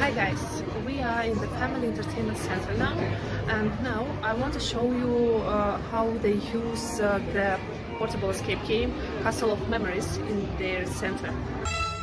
Hi guys, we are in the Family Entertainment Center now, and now I want to show you how they use the portable escape game Castle of Memories in their center.